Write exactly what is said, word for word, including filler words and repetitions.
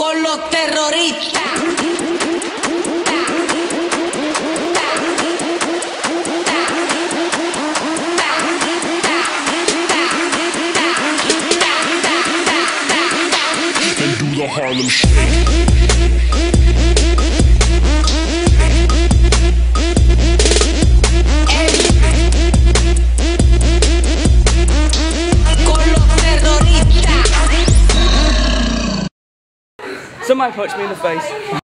con los terroristas. And do the Harlem Shake. Somebody punched me in the face.